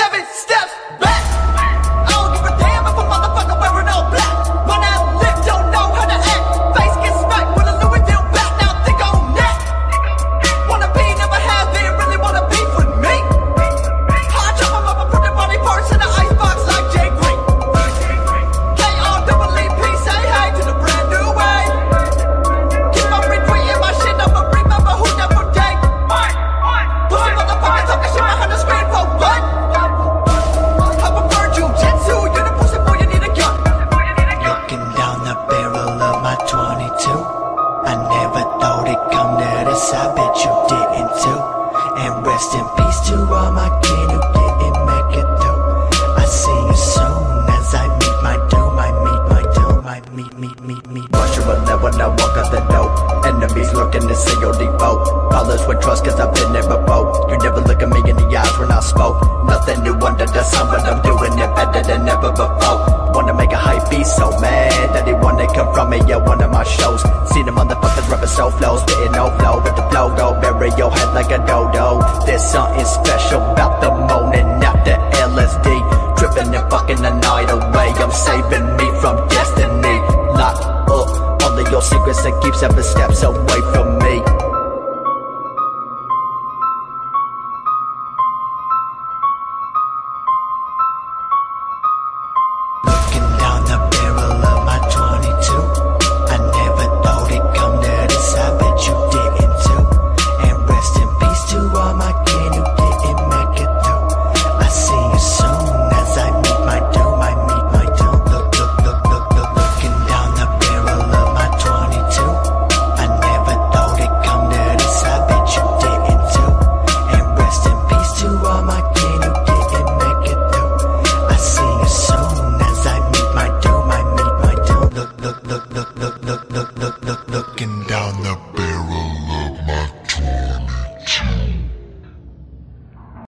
7 steps back. I don't give a damn if a motherfucker wearing all black. When I live, don't know how to act. Face gets smacked with a Louis Vuitton back. Now think on that. Wanna be, never have been. Really wanna beef with me? I chop him up and put the body parts in the icebox like Jay Green. K-R-E-E-P, say hey to the brand new way. Keep on retweeting my shit, I'ma remember who never gave. Pussy motherfucker talking shit behind the screen for what? I prefer jujitsu, you're the pussy boy, you need a gun. Looking down the barrel of my 22, I never thought it'd come to this, I bet you didn't too. And rest in peace to all my kin who didn't make it through. I see you soon as I meet my doom. I meet my doom, I meet. Rush your alert when I walk out the door. Enemies lurking to see your default. Followers with trust cause I've been there before. You never look at me in the eyes when I spoke. Nothing new under the sun, but I'm doing it better than ever before. Wanna make a hype beat so mad that they wanna come from me at one of my shows. See the motherfuckers rapping so flow, spitting no flow with the blow go. Bury your head like a dodo. There's something special about the morning after LSD. Tripping and fucking the night away. I'm saving me from destiny. Lock up all of your secrets and keep 7 steps away from